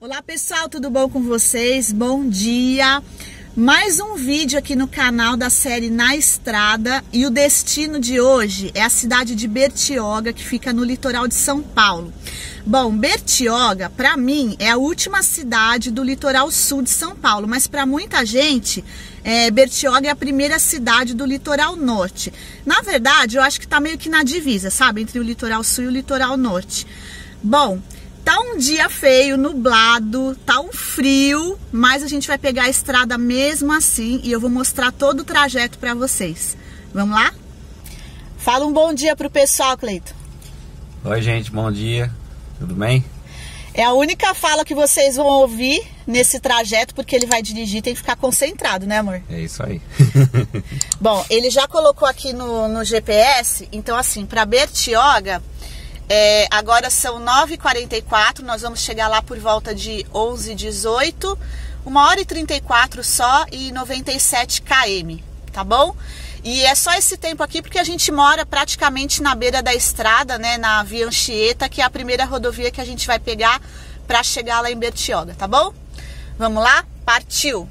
Olá pessoal, tudo bom com vocês? Bom dia! Mais um vídeo aqui no canal da série Na Estrada e o destino de hoje é a cidade de Bertioga, que fica no litoral de São Paulo. Bom, Bertioga, para mim, é a última cidade do litoral sul de São Paulo, mas para muita gente, Bertioga é a primeira cidade do litoral norte. Na verdade, eu acho que tá meio que na divisa, sabe? Entre o litoral sul e o litoral norte. Bom, tá um dia feio, nublado, tá um frio, mas a gente vai pegar a estrada mesmo assim e eu vou mostrar todo o trajeto para vocês. Vamos lá? Fala um bom dia pro pessoal, Cleito. Oi, gente, bom dia. Tudo bem? É a única fala que vocês vão ouvir nesse trajeto, porque ele vai dirigir, tem que ficar concentrado, né, amor? É isso aí. Bom, ele já colocou aqui no GPS, então assim, para Bertioga... agora são 9h44, nós vamos chegar lá por volta de 11h18, 1h34 só e 97 km, tá bom? E é só esse tempo aqui porque a gente mora praticamente na beira da estrada, né, na Via Anchieta, que é a primeira rodovia que a gente vai pegar para chegar lá em Bertioga, tá bom? Vamos lá? Partiu!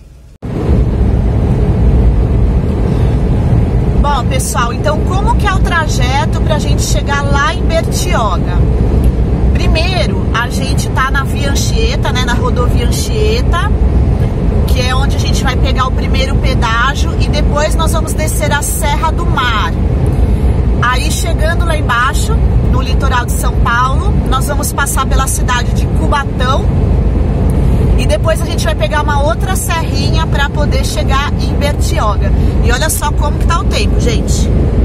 Bom, pessoal, então como que é o trajeto para a gente chegar lá em Bertioga? Primeiro, a gente tá na Via Anchieta, né, na rodovia Anchieta, que é onde a gente vai pegar o primeiro pedágio e depois nós vamos descer a Serra do Mar. Aí, chegando lá embaixo, no litoral de São Paulo, nós vamos passar pela cidade de Cubatão e depois a gente vai pegar uma outra serrinha para poder chegar em Bertioga. E olha só como que tá o tempo, gente.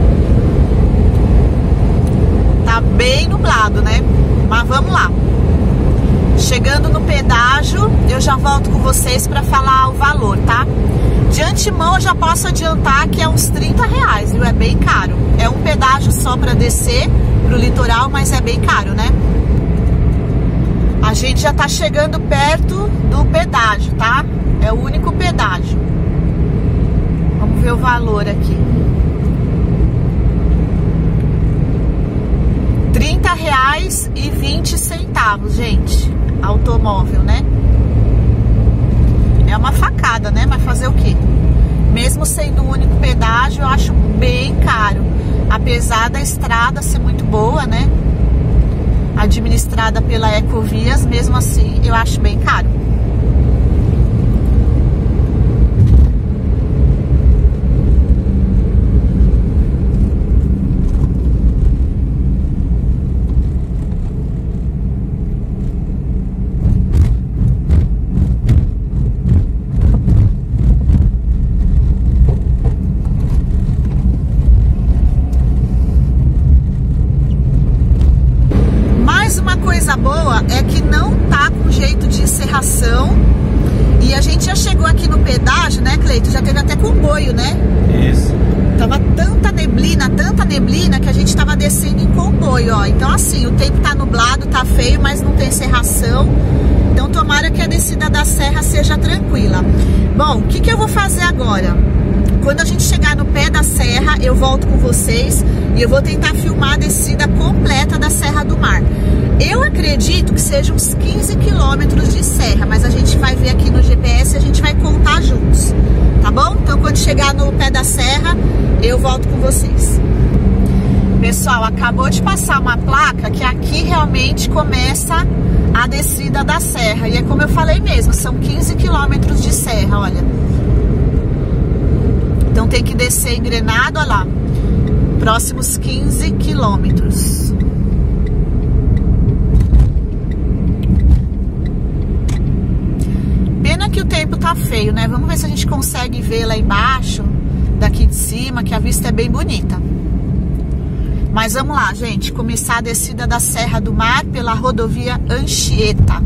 Tá bem nublado, né? Mas vamos lá. Chegando no pedágio, eu já volto com vocês para falar o valor, tá? De antemão eu já posso adiantar que é uns R$30, viu? É bem caro. É um pedágio só para descer pro litoral, mas é bem caro, né? A gente já tá chegando perto do pedágio, tá? É o único pedágio. Vamos ver o valor aqui. R$30,20, gente. Automóvel, né? É uma facada, né? Mas fazer o quê? Mesmo sendo o único pedágio, eu acho bem caro. Apesar da estrada ser muito boa, né? Administrada pela Ecovias, mesmo assim, eu acho bem caro. Coisa boa é que não tá com jeito de serração e a gente já chegou aqui no pedágio, né, Cleito? Já teve até comboio, né? Isso. Tava tanta neblina que a gente tava descendo em comboio, ó. Então assim, o tempo tá nublado, tá feio, mas não tem serração. Então tomara que a descida da serra seja tranquila. Bom, o que eu vou fazer agora? Quando a gente chegar no pé da serra, eu volto com vocês e eu vou tentar filmar a descida completa da Serra do Mar. Eu acredito que seja uns 15 quilômetros de serra, mas a gente vai ver aqui no GPS e a gente vai contar juntos, tá bom? Então quando chegar no pé da serra, eu volto com vocês. Pessoal, acabou de passar uma placa que aqui realmente começa a descida da serra. E é como eu falei mesmo, são 15 quilômetros de serra, olha. Então tem que descer engrenado, olha lá. Próximos 15 quilômetros. Pena que o tempo tá feio, né? Vamos ver se a gente consegue ver lá embaixo, daqui de cima, que a vista é bem bonita. Mas vamos lá, gente. Começar a descida da Serra do Mar pela rodovia Anchieta.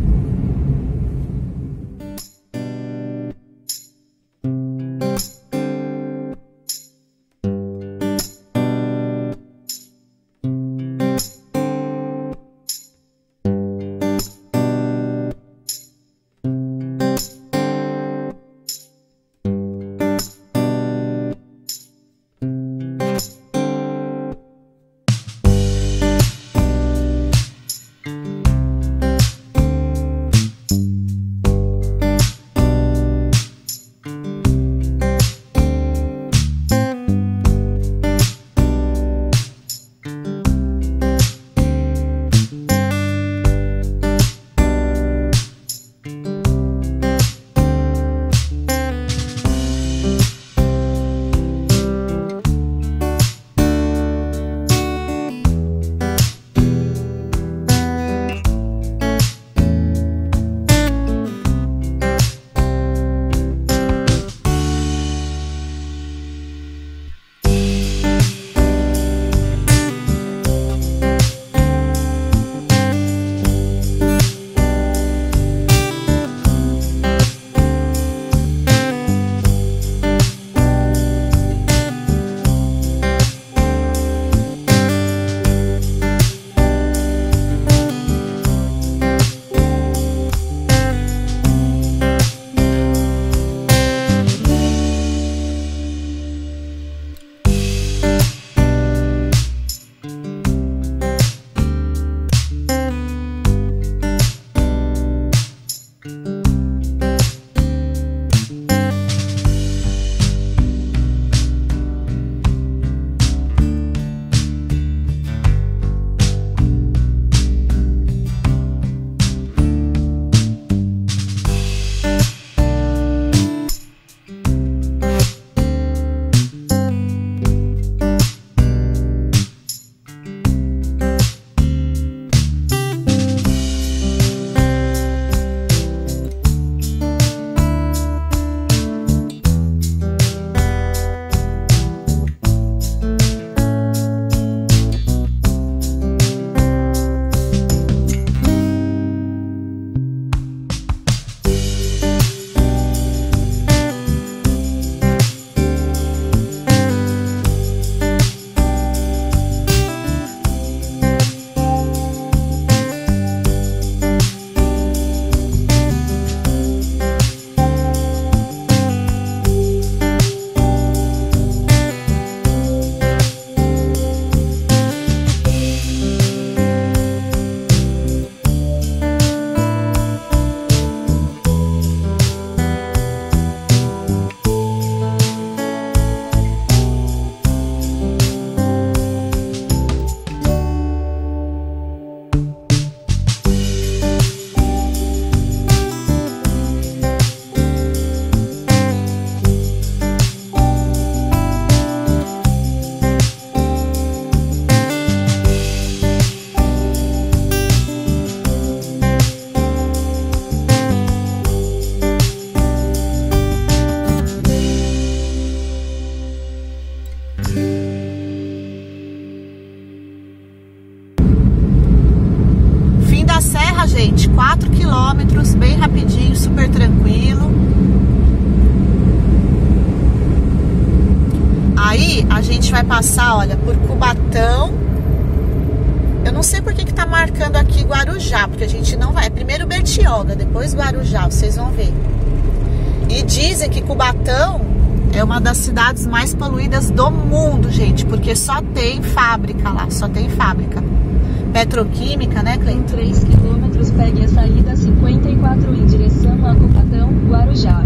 gente vai passar, olha, por Cubatão. Eu não sei por que tá marcando aqui Guarujá, porque a gente não vai. É primeiro Bertioga, depois Guarujá, vocês vão ver. E dizem que Cubatão é uma das cidades mais poluídas do mundo, gente, porque só tem fábrica lá, só tem fábrica. Petroquímica, né, Cleiton? Em 3 quilômetros, pegue a saída 54 em direção a Cubatão, Guarujá.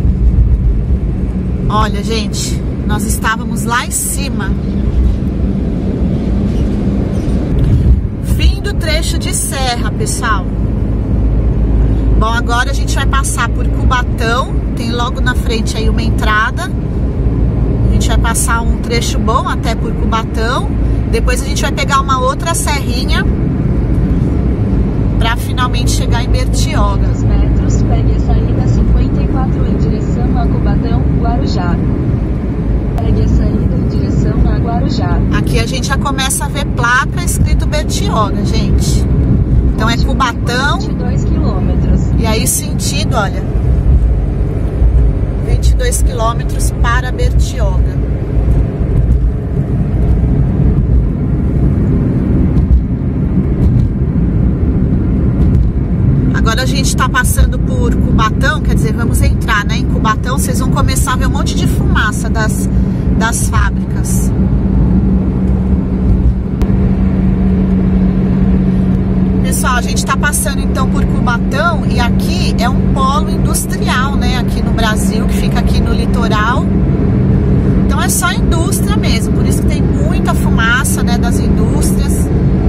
Olha, gente, nós estávamos lá em cima. Fim do trecho de serra, pessoal. Bom, agora a gente vai passar por Cubatão. Tem logo na frente aí uma entrada. A gente vai passar um trecho bom até por Cubatão. Depois a gente vai pegar uma outra serrinha para finalmente chegar em Bertioga. 200 metros, pegue a saída 54 em direção a Cubatão, Guarujá. Pegue a saída em direção a Guarujá. Aqui a gente já começa a ver placa escrito Bertioga, gente. Então é Cubatão. 22 quilômetros. E aí sentido, olha, 22 quilômetros para Bertioga. Agora a gente está passando por Cubatão, quer dizer, vamos entrar, né, em Cubatão. Vocês vão começar a ver um monte de fumaça das fábricas. Pessoal, a gente está passando então por Cubatão e aqui é um polo industrial, né, aqui no Brasil, que fica aqui no litoral. Então é só indústria mesmo, por isso que tem muita fumaça, né, das indústrias.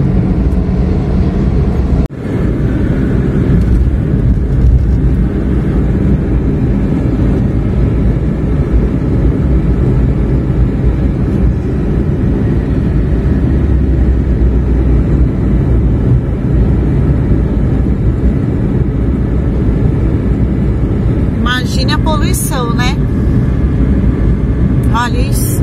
Imagine a poluição, né? Olha isso.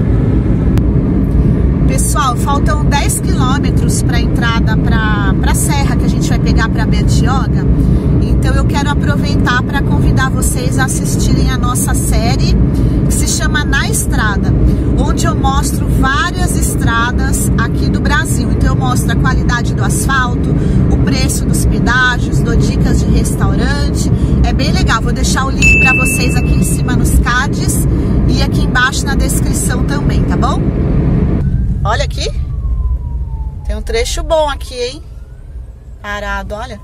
Pessoal, faltam 10 quilômetros para a entrada para a serra que a gente vai pegar para Bertioga. Então eu quero aproveitar para convidar vocês a assistirem a nossa série que se chama Na Estrada, onde eu mostro várias estradas aqui do Brasil. Então eu mostro a qualidade do asfalto, o preço dos pedágios, dou dicas de restaurante. É bem legal, vou deixar o link para vocês aqui em cima nos cards e aqui embaixo na descrição também, tá bom? Olha aqui, tem um trecho bom aqui, hein? Parado, olha.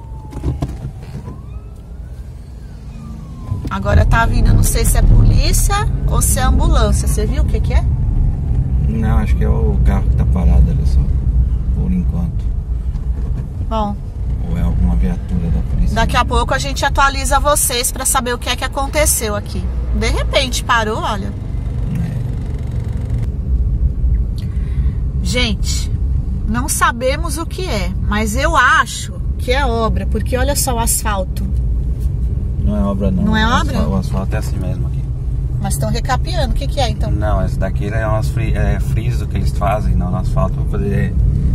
Agora tá vindo, não sei se é polícia ou se é ambulância. Você viu o que que é? Não, acho que é o carro que tá parado ali só, por enquanto. Bom, ou é alguma viatura da polícia. Daqui a pouco a gente atualiza vocês para saber o que é que aconteceu aqui. De repente parou, olha. Gente, não sabemos o que é, mas eu acho que é obra, porque olha só o asfalto. Não é obra não. Não é obra? O asfalto é assim mesmo aqui. Mas estão recapeando, o que que é então? Não, esse daqui é umas friso que eles fazem no asfalto para poder...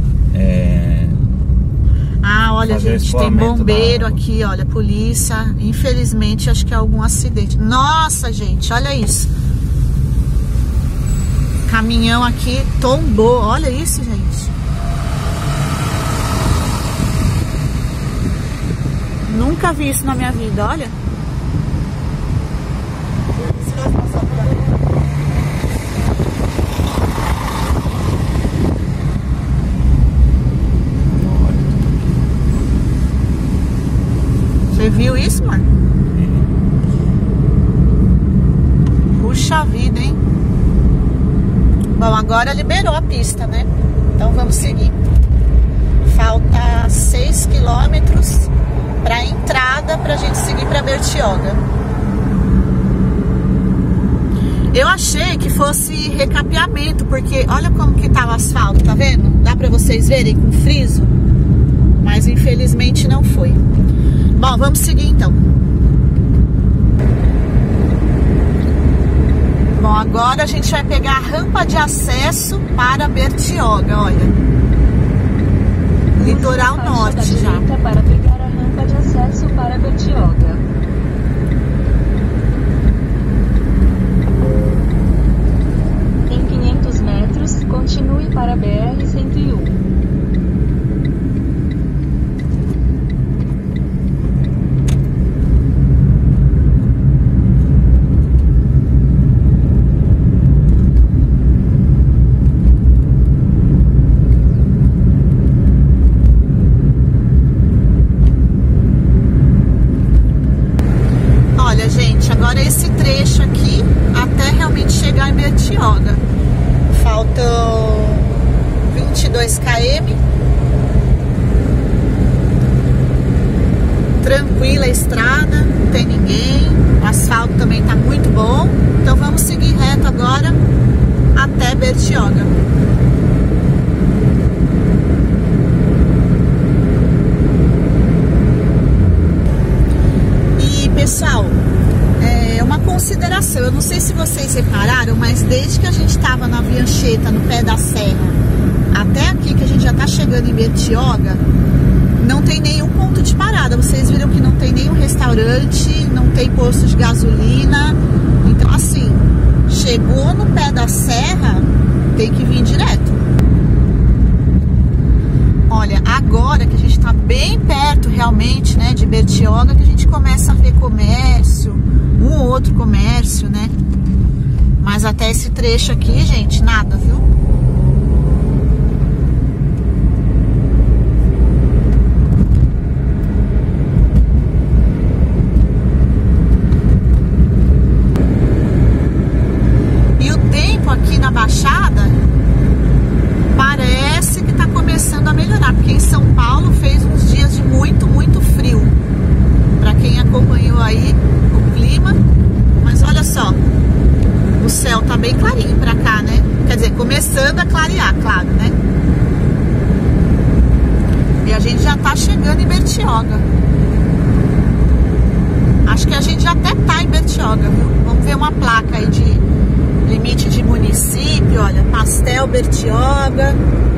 Ah, olha, gente, tem bombeiro aqui, olha, polícia. Infelizmente, acho que é algum acidente. Nossa, gente, olha isso. Caminhão aqui tombou, olha isso, gente. Nunca vi isso na minha vida, olha. Você viu isso, mano? Puxa vida, hein? Bom, agora liberou a pista, né? Então vamos seguir. Falta 6 quilômetros para a entrada pra gente seguir para Bertioga. Eu achei que fosse recapeamento, porque olha como que tá o asfalto, tá vendo? Dá pra vocês verem com friso? Mas infelizmente não foi. Bom, vamos seguir então. Bom, agora a gente vai pegar a rampa de acesso para Bertioga, olha. Litoral norte já. Para pegar a rampa de acesso para Bertioga. Em 500 agora esse trecho aqui até realmente chegar em Bertioga. Faltam 22 km. Tranquila a estrada, não tem ninguém. O asfalto também tá muito bom. Então vamos seguir reto agora até Bertioga. Pessoal, uma consideração, eu não sei se vocês repararam, mas desde que a gente estava na Via Anchieta, no pé da serra, até aqui que a gente já está chegando em Bertioga, não tem nenhum ponto de parada. Vocês viram que não tem nenhum restaurante, não tem posto de gasolina. Então assim, chegou no pé da serra, tem que vir direto. Olha, agora que a gente está bem perto realmente, né, de Bertioga, que a gente começa a ver comércio, um ou outro comércio, né? Mas até esse trecho aqui, gente, nada, viu? E o tempo aqui na Baixada parece que tá começando a melhorar, porque em São Paulo fez uns dias de muito frio, para quem acompanhou aí o clima. Mas olha só, o céu tá bem clarinho pra cá, né? Quer dizer, começando a clarear, claro, né? E a gente já tá chegando em Bertioga. Acho que a gente já até tá em Bertioga, viu? Vamos ver uma placa aí de limite de município, olha, Pastel Bertioga.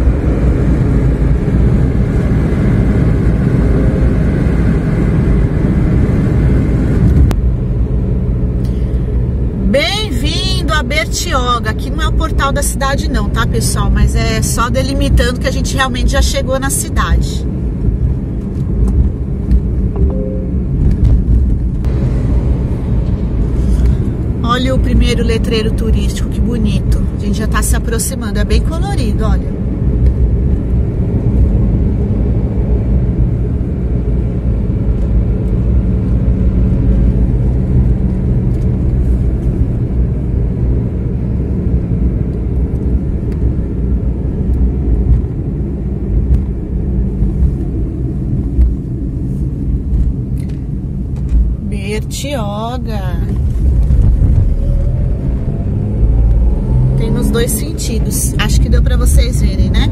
Bem-vindo a Bertioga. Aqui não é o portal da cidade não, tá, pessoal? Mas é só delimitando que a gente realmente já chegou na cidade. Olha o primeiro letreiro turístico, que bonito. A gente já tá se aproximando, é bem colorido, olha. Bertioga. Tem nos dois sentidos. Acho que deu pra vocês verem, né?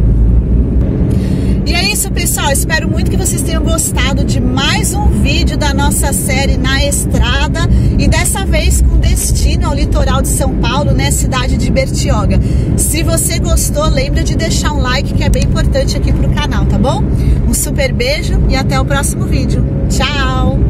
E é isso, pessoal. Espero muito que vocês tenham gostado de mais um vídeo da nossa série Na Estrada. E dessa vez com destino ao litoral de São Paulo, né? Cidade de Bertioga. Se você gostou, lembra de deixar um like, que é bem importante aqui pro canal, tá bom? Um super beijo e até o próximo vídeo. Tchau!